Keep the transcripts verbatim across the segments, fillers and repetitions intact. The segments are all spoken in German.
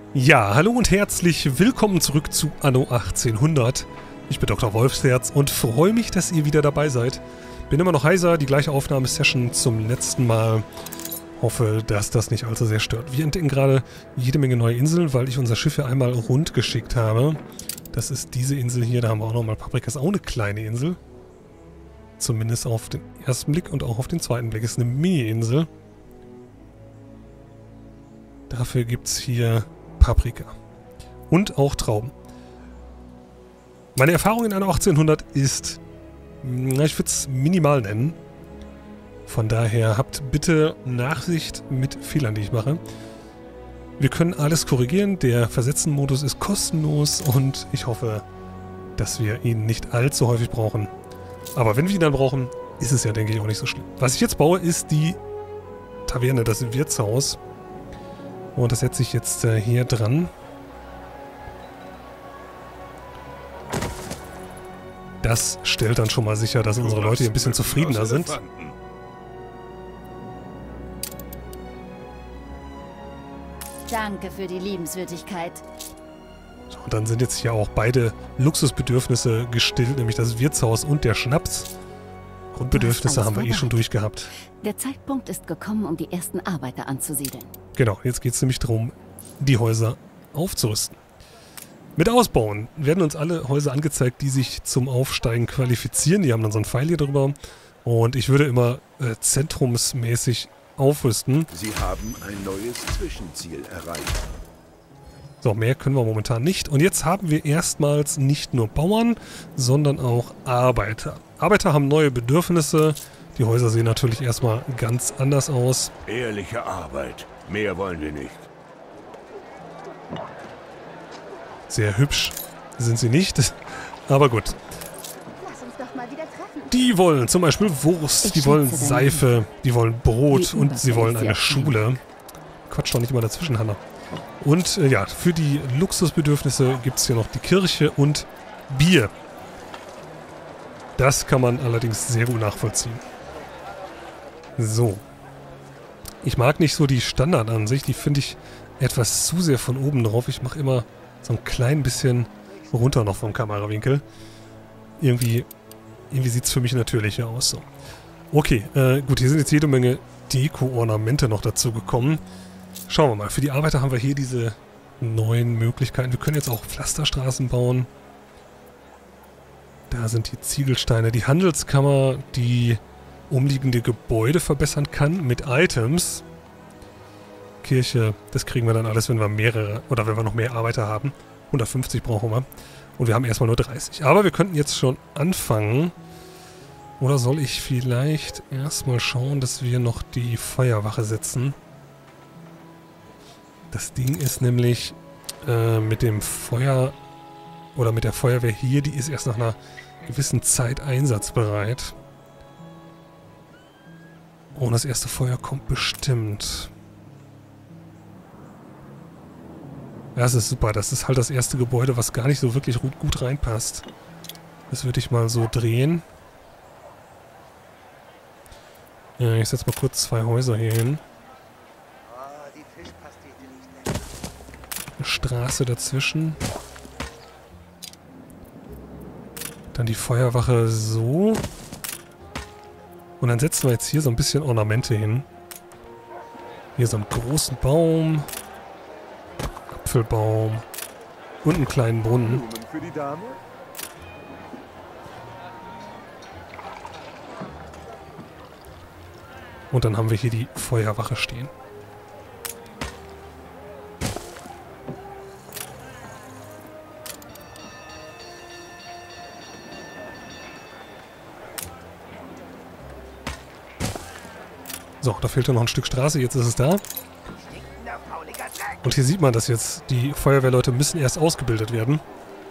Ja, hallo und herzlich willkommen zurück zu Anno achtzehnhundert. Ich bin Doktor Wolfsherz und freue mich, dass ihr wieder dabei seid. Bin immer noch heiser, die gleiche Aufnahmesession zum letzten Mal. Hoffe, dass das nicht allzu sehr stört. Wir entdecken gerade jede Menge neue Inseln, weil ich unser Schiff ja einmal rund geschickt habe. Das ist diese Insel hier, da haben wir auch nochmal Paprika, ist auch eine kleine Insel. Zumindest auf den ersten Blick und auch auf den zweiten Blick. Ist eine Mini-Insel. Dafür gibt es hier Paprika. Und auch Trauben. Meine Erfahrung in Anno achtzehnhundert ist, na, ich würde es minimal nennen. Von daher habt bitte Nachsicht mit Fehlern, die ich mache. Wir können alles korrigieren. Der Versetzen-Modus ist kostenlos und ich hoffe, dass wir ihn nicht allzu häufig brauchen. Aber wenn wir ihn dann brauchen, ist es ja, denke ich, auch nicht so schlimm. Was ich jetzt baue, ist die Taverne, das Wirtshaus. Und das setze ich jetzt äh, hier dran. Das stellt dann schon mal sicher, dass unsere Leute hier ein bisschen zufriedener sind. Danke für die Liebenswürdigkeit. So, und dann sind jetzt hier auch beide Luxusbedürfnisse gestillt, nämlich das Wirtshaus und der Schnaps. Grundbedürfnisse haben wir eh schon durchgehabt. Der Zeitpunkt ist gekommen, um die ersten Arbeiter anzusiedeln. Genau, jetzt geht es nämlich darum, die Häuser aufzurüsten. Mit Ausbauen werden uns alle Häuser angezeigt, die sich zum Aufsteigen qualifizieren. Die haben dann so einen Pfeil hier drüber. Und ich würde immer äh, zentrumsmäßig aufrüsten. Sie haben ein neues Zwischenziel erreicht. So, mehr können wir momentan nicht. Und jetzt haben wir erstmals nicht nur Bauern, sondern auch Arbeiter. Arbeiter haben neue Bedürfnisse. Die Häuser sehen natürlich erstmal ganz anders aus. Ehrliche Arbeit. Mehr wollen wir nicht. Sehr hübsch sind sie nicht. Aber gut. Lass uns doch mal wieder treffen. Die wollen zum Beispiel Wurst, die wollen Seife, die wollen Brot und sie wollen eine Schule. Quatsch doch nicht immer dazwischen, Hanna. Und äh, ja, für die Luxusbedürfnisse gibt es hier noch die Kirche und Bier. Das kann man allerdings sehr gut nachvollziehen. So. Ich mag nicht so die Standardansicht, die finde ich etwas zu sehr von oben drauf. Ich mache immer so ein klein bisschen runter noch vom Kamerawinkel. Irgendwie, irgendwie sieht es für mich natürlicher aus. So. Okay, äh, gut, hier sind jetzt jede Menge Deko-Ornamente noch dazu gekommen. Schauen wir mal, für die Arbeiter haben wir hier diese neuen Möglichkeiten. Wir können jetzt auch Pflasterstraßen bauen. Da sind die Ziegelsteine. Die Handelskammer, die umliegende Gebäude verbessern kann mit Items. Kirche, das kriegen wir dann alles, wenn wir mehrere, oder wenn wir noch mehr Arbeiter haben. hundertfünfzig brauchen wir. Und wir haben erstmal nur dreißig. Aber wir könnten jetzt schon anfangen. Oder soll ich vielleicht erstmal schauen, dass wir noch die Feuerwache setzen? Das Ding ist nämlich äh, mit dem Feuer oder mit der Feuerwehr hier, die ist erst nach einer gewissen Zeit einsatzbereit. Und das erste Feuer kommt bestimmt. Das ist super. Das ist halt das erste Gebäude, was gar nicht so wirklich gut, gut reinpasst. Das würde ich mal so drehen. Ja, ich setze mal kurz zwei Häuser hier hin. Eine Straße dazwischen. Dann die Feuerwache so. Und dann setzen wir jetzt hier so ein bisschen Ornamente hin. Hier so einen großen Baum. Apfelbaum. Und einen kleinen Brunnen. Blumen für die Dame? Und dann haben wir hier die Feuerwache stehen. So, da fehlt ja noch ein Stück Straße, jetzt ist es da. Und hier sieht man das jetzt. Die Feuerwehrleute müssen erst ausgebildet werden.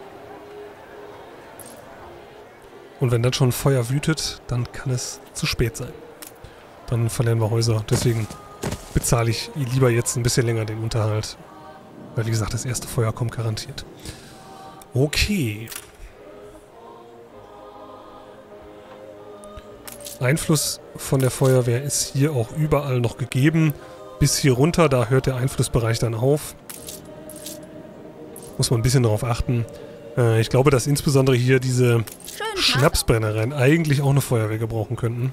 Und wenn dann schon Feuer wütet, dann kann es zu spät sein. Dann verlieren wir Häuser. Deswegen bezahle ich lieber jetzt ein bisschen länger den Unterhalt. Weil wie gesagt, das erste Feuer kommt garantiert. Okay. Einfluss von der Feuerwehr ist hier auch überall noch gegeben. Bis hier runter, da hört der Einflussbereich dann auf. Muss man ein bisschen darauf achten. Äh, ich glaube, dass insbesondere hier diese Schnapsbrennereien eigentlich auch eine Feuerwehr gebrauchen könnten.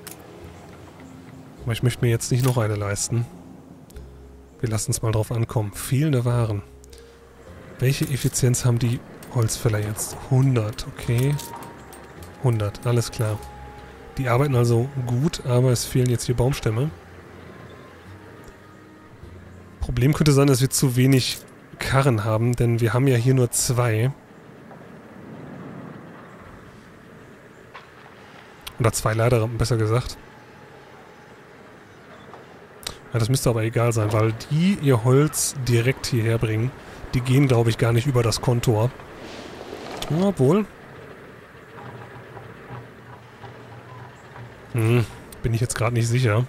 Aber ich möchte mir jetzt nicht noch eine leisten. Wir lassen es mal drauf ankommen. Fehlende Waren. Welche Effizienz haben die Holzfäller jetzt? hundert, okay. hundert, alles klar. Die arbeiten also gut, aber es fehlen jetzt hier Baumstämme. Problem könnte sein, dass wir zu wenig Karren haben, denn wir haben ja hier nur zwei. Oder zwei Laderampen, besser gesagt. Ja, das müsste aber egal sein, weil die ihr Holz direkt hierher bringen. Die gehen, glaube ich, gar nicht über das Kontor. Obwohl. Hm, bin ich jetzt gerade nicht sicher.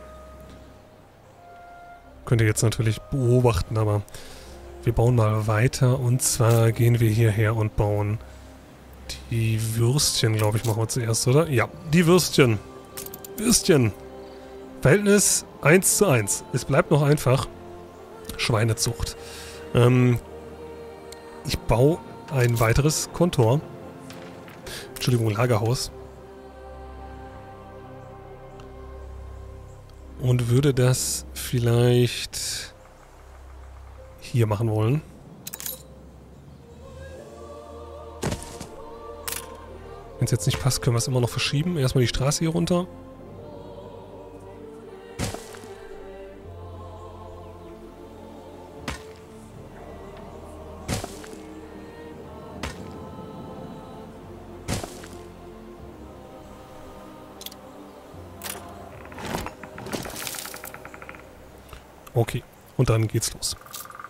Könnt ihr jetzt natürlich beobachten, aber wir bauen mal weiter. Und zwar gehen wir hierher und bauen die Würstchen, glaube ich, machen wir zuerst, oder? Ja, die Würstchen. Würstchen. Verhältnis eins zu eins. Es bleibt noch einfach. Schweinezucht. Ähm, ich baue ein weiteres Kontor. Entschuldigung, Lagerhaus. Und würde das vielleicht hier machen wollen. Wenn es jetzt nicht passt, können wir es immer noch verschieben. Erstmal die Straße hier runter. Okay, und dann geht's los.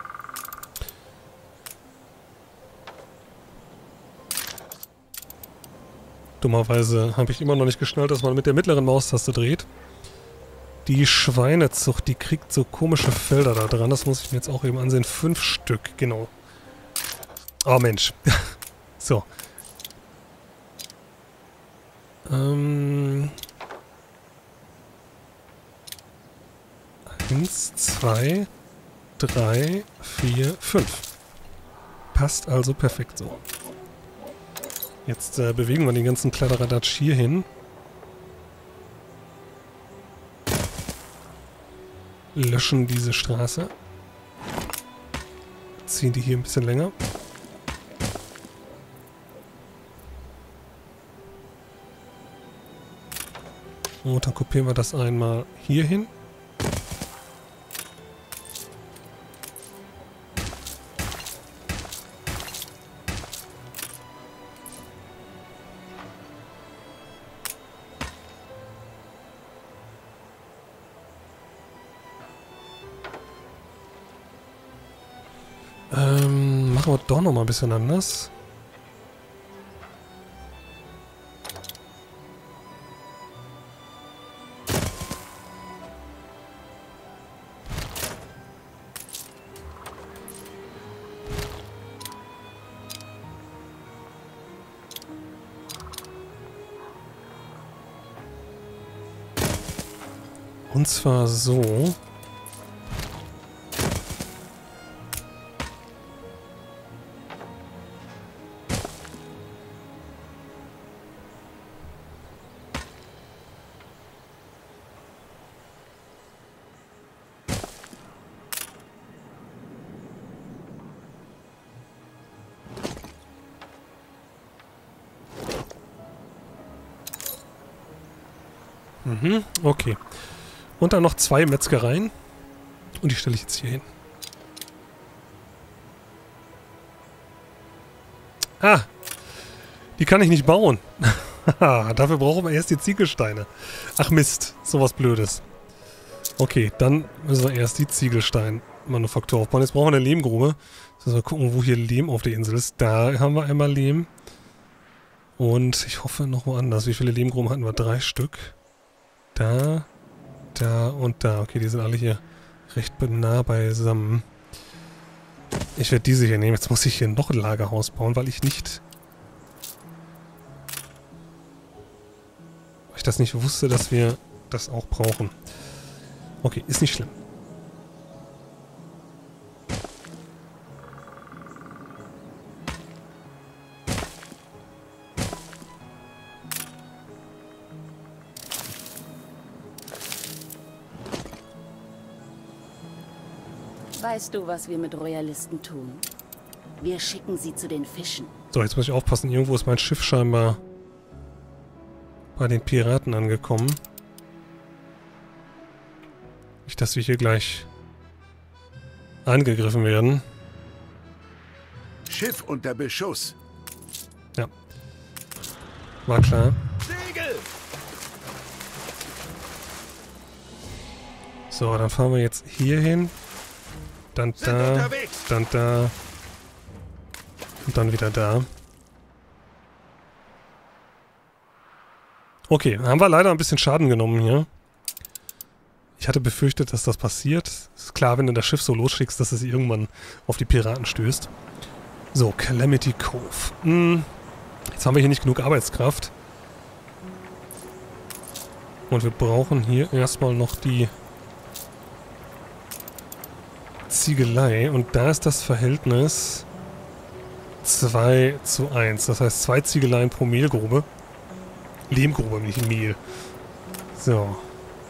Dummerweise habe ich immer noch nicht geschnallt, dass man mit der mittleren Maustaste dreht. Die Schweinezucht, die kriegt so komische Felder da dran. Das muss ich mir jetzt auch eben ansehen. Fünf Stück, genau. Oh Mensch. So. Ähm... Eins, zwei, drei, vier, fünf. Passt also perfekt so. Jetzt äh, bewegen wir den ganzen Kladderadatsch hier hin. Löschen diese Straße. Ziehen die hier ein bisschen länger. Und dann kopieren wir das einmal hier hin. Ähm, machen wir doch noch mal ein bisschen anders. Und zwar so. Mhm, okay. Und dann noch zwei Metzgereien. Und die stelle ich jetzt hier hin. Ah! Die kann ich nicht bauen. Dafür brauchen wir erst die Ziegelsteine. Ach Mist, sowas Blödes. Okay, dann müssen wir erst die Ziegelstein-Manufaktur aufbauen. Jetzt brauchen wir eine Lehmgrube. Jetzt müssen wir gucken, wo hier Lehm auf der Insel ist. Da haben wir einmal Lehm. Und ich hoffe noch woanders. Wie viele Lehmgruben hatten wir? Drei Stück. Da, da und da. Okay, die sind alle hier recht nah beisammen. Ich werde diese hier nehmen. Jetzt muss ich hier noch ein Lagerhaus bauen, weil ich nicht... Weil ich das nicht wusste, dass wir das auch brauchen. Okay, ist nicht schlimm. Weißt du, was wir mit Royalisten tun? Wir schicken sie zu den Fischen. So, jetzt muss ich aufpassen. Irgendwo ist mein Schiff scheinbar bei den Piraten angekommen. Nicht, dass wir hier gleich angegriffen werden. Schiff unter Beschuss. Ja. War klar. Segel! So, dann fahren wir jetzt hier hin. Dann Sind da. unterwegs. Dann da. Und dann wieder da. Okay, haben wir leider ein bisschen Schaden genommen hier. Ich hatte befürchtet, dass das passiert. Ist klar, wenn du das Schiff so losschickst, dass es irgendwann auf die Piraten stößt. So, Calamity Cove. Hm. Jetzt haben wir hier nicht genug Arbeitskraft. Und wir brauchen hier erstmal noch die Ziegelei. Und da ist das Verhältnis zwei zu eins. Das heißt zwei Ziegeleien pro Mehlgrube. Lehmgrube, nicht Mehl. So.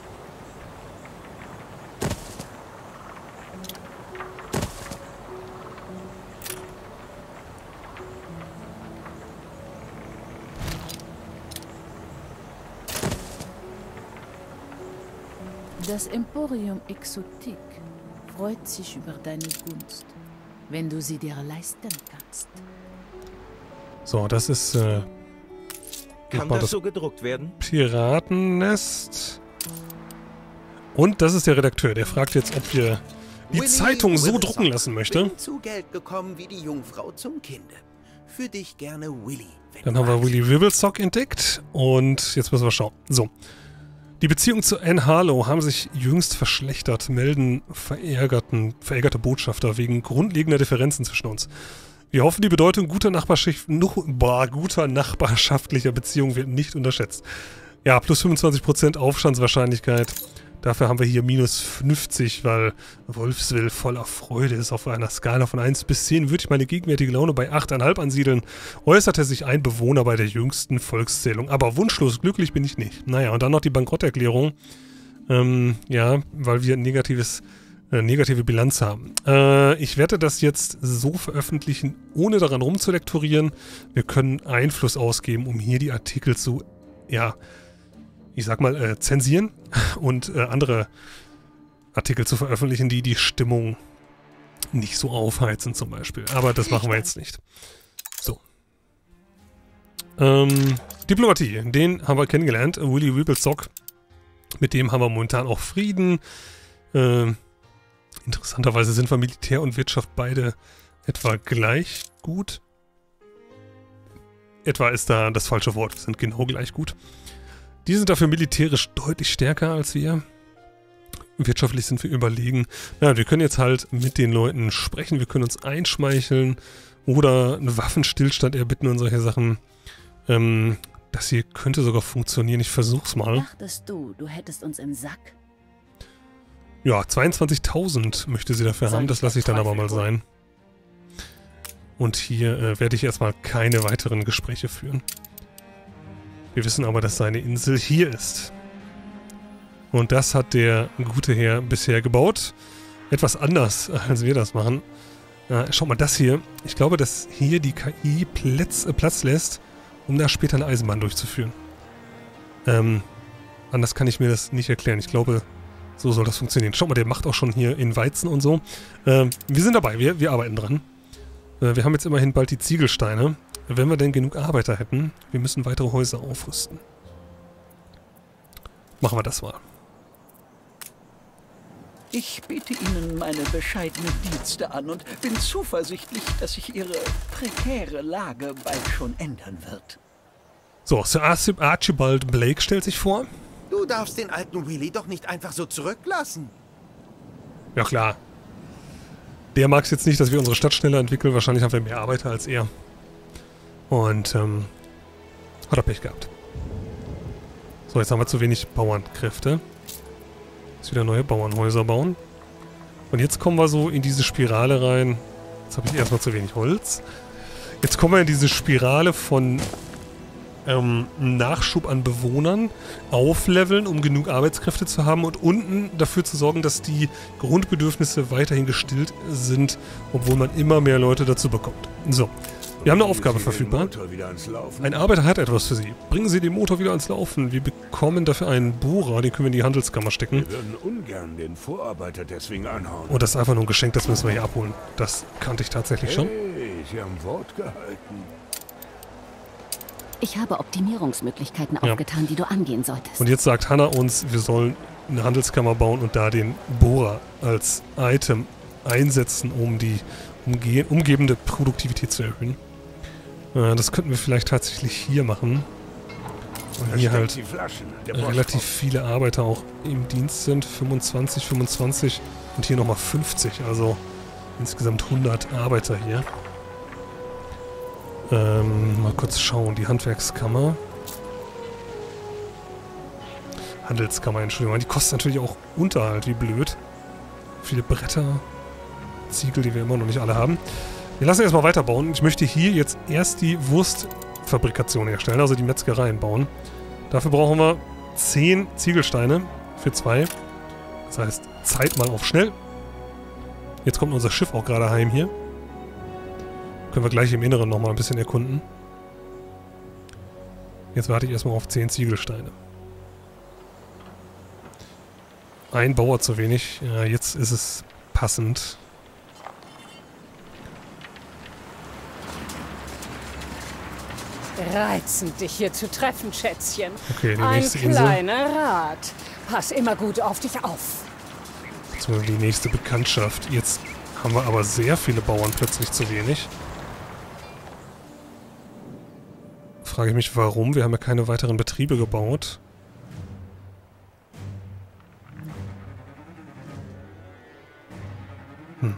Das Emporium Exotique freut sich über deine Gunst, wenn du sie dir leisten kannst. So, das ist äh, Kann das, das so gedruckt werden? Piratennest. Und das ist der Redakteur, der fragt jetzt, ob wir die Willy Zeitung so Wilson drucken lassen möchte. Bin zu Geld gekommen wie die Jungfrau zum Kinde. Für dich gerne Willy. wenn Dann du haben wir magst. Willy Wibblesock entdeckt und jetzt müssen wir schauen. So. Die Beziehungen zu Anne Harlow haben sich jüngst verschlechtert, melden verärgerten, verärgerte Botschafter wegen grundlegender Differenzen zwischen uns. Wir hoffen, die Bedeutung guter, Nachbarschaft, noch, boah, guter nachbarschaftlicher Beziehungen wird nicht unterschätzt. Ja, plus fünfundzwanzig Prozent Aufstandswahrscheinlichkeit. Dafür haben wir hier minus fünfzig, weil Wolfsville voller Freude ist. Auf einer Skala von eins bis zehn würde ich meine gegenwärtige Laune bei acht Komma fünf ansiedeln. Äußerte sich ein Bewohner bei der jüngsten Volkszählung. Aber wunschlos glücklich bin ich nicht. Naja, und dann noch die Bankrotterklärung. Ähm, ja, weil wir ein negatives, äh, negative Bilanz haben. Äh, ich werde das jetzt so veröffentlichen, ohne daran rumzulektorieren. Wir können Einfluss ausgeben, um hier die Artikel zu, ja, ich sag mal, äh, zensieren und äh, andere Artikel zu veröffentlichen, die die Stimmung nicht so aufheizen zum Beispiel. Aber das machen wir jetzt nicht. So. Ähm, Diplomatie, den haben wir kennengelernt. Willy Wibblesock. Mit dem haben wir momentan auch Frieden. Äh, interessanterweise sind wir Militär und Wirtschaft beide etwa gleich gut. Etwa ist da das falsche Wort. Wir sind genau gleich gut. Die sind dafür militärisch deutlich stärker als wir. Wirtschaftlich sind wir überlegen. Ja, wir können jetzt halt mit den Leuten sprechen. Wir können uns einschmeicheln oder einen Waffenstillstand erbitten und solche Sachen. Ähm, das hier könnte sogar funktionieren. Ich versuch's mal. Dachtest du, du hättest uns im Sack? Ja, zweiundzwanzigtausend möchte sie dafür haben. Das lasse ich dann aber mal sein. Und hier äh, werde ich erstmal keine weiteren Gespräche führen. Wir wissen aber, dass seine Insel hier ist. Und das hat der gute Herr bisher gebaut. Etwas anders, als wir das machen. Äh, schaut mal, das hier. Ich glaube, dass hier die K I Platz, äh, Platz lässt, um da später eine Eisenbahn durchzuführen. Ähm, anders kann ich mir das nicht erklären. Ich glaube, so soll das funktionieren. Schaut mal, der macht auch schon hier in Weizen und so. Ähm, wir sind dabei, wir, wir arbeiten dran. Äh, wir haben jetzt immerhin bald die Ziegelsteine. Wenn wir denn genug Arbeiter hätten, wir müssen weitere Häuser aufrüsten. Machen wir das mal. Ich biete Ihnen meine bescheidenen Dienste an und bin zuversichtlich, dass sich Ihre prekäre Lage bald schon ändern wird. So, Sir Archibald Blake stellt sich vor. Du darfst den alten Willy doch nicht einfach so zurücklassen. Ja klar. Der mag es jetzt nicht, dass wir unsere Stadt schneller entwickeln. Wahrscheinlich haben wir mehr Arbeiter als er. Und, ähm, hat er Pech gehabt. So, jetzt haben wir zu wenig Bauernkräfte. Jetzt wieder neue Bauernhäuser bauen. Und jetzt kommen wir so in diese Spirale rein. Jetzt habe ich erstmal zu wenig Holz. Jetzt kommen wir in diese Spirale von ähm, einen Nachschub an Bewohnern aufleveln, um genug Arbeitskräfte zu haben und unten dafür zu sorgen, dass die Grundbedürfnisse weiterhin gestillt sind, obwohl man immer mehr Leute dazu bekommt. So, wir haben eine Aufgabe verfügbar. Ein Arbeiter hat etwas für Sie. Bringen Sie den Motor wieder ans Laufen. Wir bekommen dafür einen Bohrer, den können wir in die Handelskammer stecken. Wir würden ungern den Vorarbeiter deswegen anhauen. Und das ist einfach nur ein Geschenk, das müssen wir hier abholen. Das kannte ich tatsächlich schon. Hey, Sie haben Wort gehalten. Ich habe Optimierungsmöglichkeiten Ja. aufgetan, die du angehen solltest. Und jetzt sagt Hannah uns, wir sollen eine Handelskammer bauen und da den Bohrer als Item einsetzen, um die umge umgebende Produktivität zu erhöhen. Äh, das könnten wir vielleicht tatsächlich hier machen. Weil hier halt Die Flaschen, der relativ Bosch. viele Arbeiter auch im Dienst sind. fünfundzwanzig, fünfundzwanzig und hier nochmal fünfzig. Also insgesamt hundert Arbeiter hier. Ähm, mal kurz schauen. Die Handwerkskammer. Handelskammer, Entschuldigung. Die kostet natürlich auch Unterhalt, wie blöd. Viele Bretter, Ziegel, die wir immer noch nicht alle haben. Wir lassen erstmal weiterbauen. Ich möchte hier jetzt erst die Wurstfabrikation herstellen, also die Metzgereien bauen. Dafür brauchen wir zehn Ziegelsteine für zwei. Das heißt, Zeit mal auf schnell. Jetzt kommt unser Schiff auch gerade heim hier. Können wir gleich im Inneren nochmal ein bisschen erkunden. Jetzt warte ich erstmal auf zehn Ziegelsteine. Ein Bauer zu wenig. Ja, jetzt ist es passend. Reizend, dich hier zu treffen, Schätzchen. Okay, die Ein nächste Insel. kleiner Rat. Pass immer gut auf dich auf. Jetzt mal die nächste Bekanntschaft. Jetzt haben wir aber sehr viele Bauern plötzlich zu wenig. Frage ich mich, warum? Wir haben ja keine weiteren Betriebe gebaut. Hm.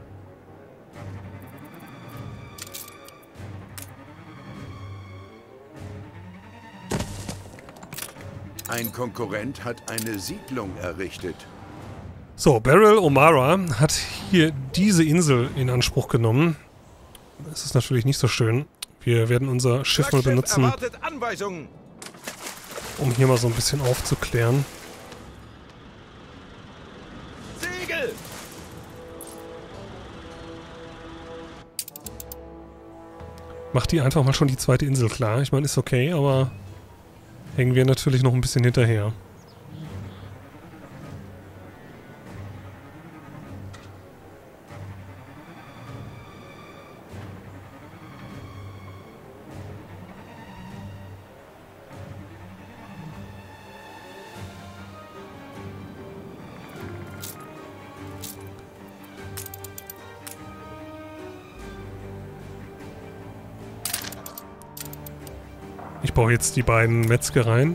Ein Konkurrent hat eine Siedlung errichtet. So, Beryl O'Mara hat hier diese Insel in Anspruch genommen. Das ist natürlich nicht so schön. Wir werden unser Schiff mal benutzen, Erwartet Anweisungen. um hier mal so ein bisschen aufzuklären. Segel! Macht die einfach mal schon die zweite Insel klar. Ich meine, ist okay, aber hängen wir natürlich noch ein bisschen hinterher. Ich baue jetzt die beiden Metzgereien.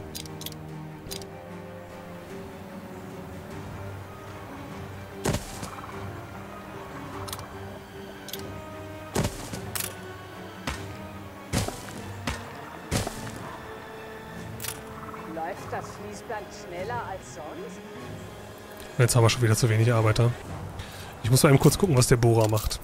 Läuft das Fließband schneller als sonst? Jetzt haben wir schon wieder zu wenig Arbeiter. Ich muss mal eben kurz gucken, was der Bohrer macht.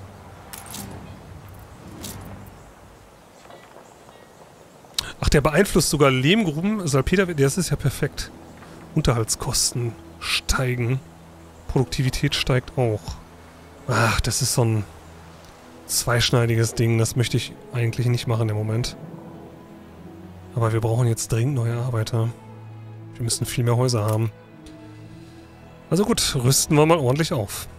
Ach, der beeinflusst sogar Lehmgruben, Salpeter, das ist ja perfekt. Unterhaltskosten steigen. Produktivität steigt auch. Ach, das ist so ein zweischneidiges Ding. Das möchte ich eigentlich nicht machen im Moment. Aber wir brauchen jetzt dringend neue Arbeiter. Wir müssen viel mehr Häuser haben. Also gut, rüsten wir mal ordentlich auf.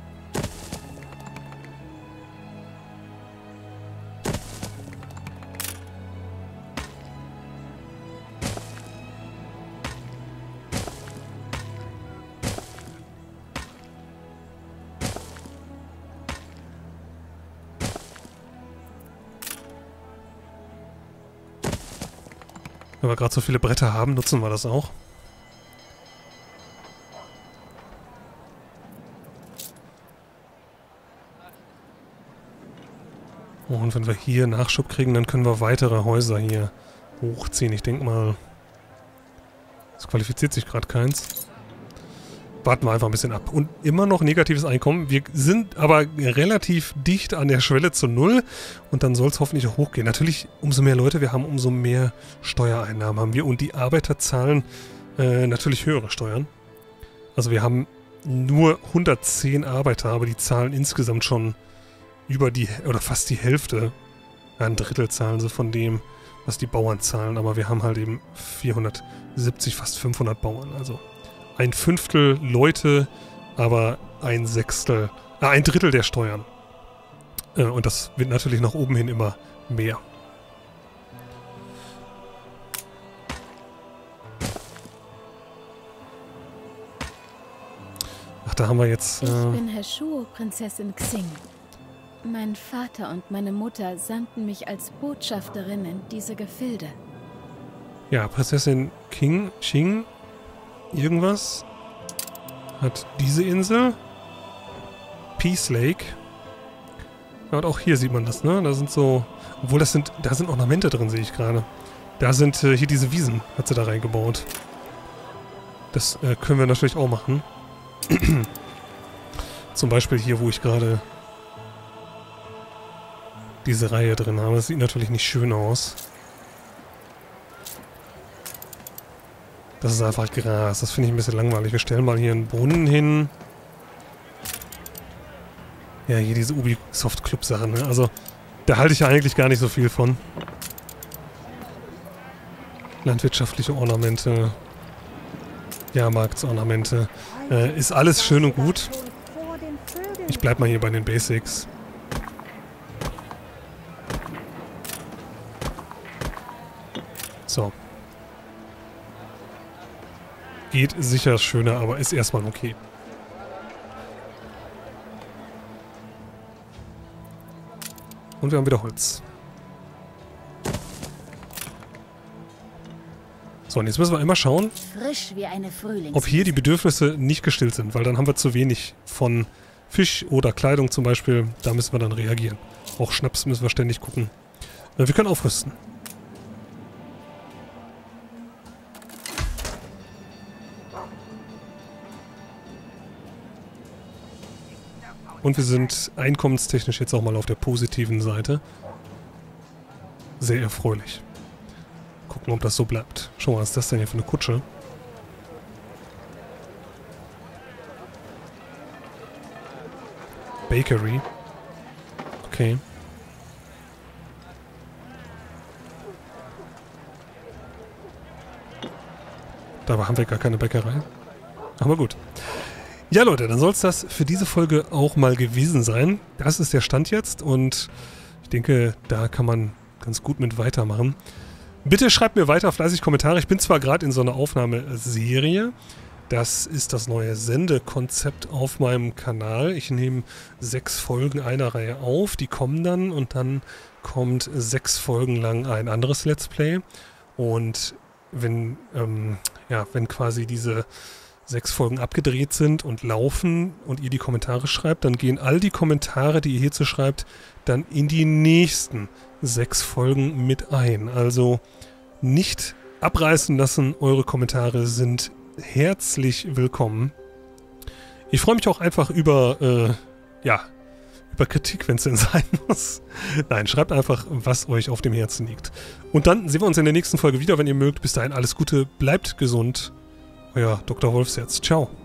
Wenn wir gerade so viele Bretter haben, nutzen wir das auch. Oh, und wenn wir hier Nachschub kriegen, dann können wir weitere Häuser hier hochziehen. Ich denke mal, es qualifiziert sich gerade keins. warten wir einfach ein bisschen ab. Und immer noch negatives Einkommen. Wir sind aber relativ dicht an der Schwelle zu null und dann soll es hoffentlich auch hochgehen. Natürlich, umso mehr Leute wir haben, umso mehr Steuereinnahmen haben wir und die Arbeiter zahlen äh, natürlich höhere Steuern. Also wir haben nur hundertzehn Arbeiter, aber die zahlen insgesamt schon über die, oder fast die Hälfte, ja, ein Drittel zahlen sie von dem, was die Bauern zahlen. Aber wir haben halt eben vierhundertsiebzig, fast fünfhundert Bauern, also ein Fünftel Leute, aber ein Sechstel, äh, ein Drittel der Steuern. Äh, und das wird natürlich nach oben hin immer mehr. Ach, da haben wir jetzt... Äh ich bin Heshuo, Prinzessin Xing. Mein Vater und meine Mutter sandten mich als Botschafterin in diese Gefilde. Ja, Prinzessin King, Xing... Irgendwas hat diese Insel. Peace Lake. Ja, und auch hier sieht man das, ne? Da sind so... Obwohl, das sind... Da sind Ornamente drin, sehe ich gerade. Da sind äh, hier diese Wiesen, hat sie da reingebaut. Das äh, können wir natürlich auch machen. Zum Beispiel hier, wo ich gerade diese Reihe drin habe. Das sieht natürlich nicht schön aus. Das ist einfach Gras. Das finde ich ein bisschen langweilig. Wir stellen mal hier einen Brunnen hin. Ja, hier diese Ubisoft Club Sachen, ne? Also, da halte ich ja eigentlich gar nicht so viel von. Landwirtschaftliche Ornamente. Jahrmarktsornamente. Äh, ist alles schön und gut. Ich bleib mal hier bei den Basics. So. Geht sicher schöner, aber ist erstmal okay. Und wir haben wieder Holz. So, und jetzt müssen wir immer schauen, Frisch wie eine ob hier die Bedürfnisse nicht gestillt sind, weil dann haben wir zu wenig von Fisch oder Kleidung zum Beispiel. Da müssen wir dann reagieren. Auch Schnaps müssen wir ständig gucken. Äh, wir können aufrüsten. Und wir sind einkommenstechnisch jetzt auch mal auf der positiven Seite. Sehr erfreulich. Gucken, ob das so bleibt. Schau mal, was ist das denn hier für eine Kutsche? Bakery. Okay. Dabei haben wir gar keine Bäckerei. Aber gut. Ja, Leute, dann soll es das für diese Folge auch mal gewesen sein. Das ist der Stand jetzt und ich denke, da kann man ganz gut mit weitermachen. Bitte schreibt mir weiter fleißig Kommentare. Ich bin zwar gerade in so einer Aufnahmeserie. Das ist das neue Sendekonzept auf meinem Kanal. Ich nehme sechs Folgen einer Reihe auf. Die kommen dann und dann kommt sechs Folgen lang ein anderes Let's Play. Und wenn, ähm, ja, wenn quasi diese sechs Folgen abgedreht sind und laufen und ihr die Kommentare schreibt, dann gehen all die Kommentare, die ihr hierzu schreibt, dann in die nächsten sechs Folgen mit ein. Also nicht abreißen lassen, eure Kommentare sind herzlich willkommen. Ich freue mich auch einfach über, äh, ja, über Kritik, wenn es denn sein muss. Nein, schreibt einfach, was euch auf dem Herzen liegt. Und dann sehen wir uns in der nächsten Folge wieder, wenn ihr mögt. Bis dahin alles Gute, bleibt gesund. Euer Doktor Wolfsherz. Ciao.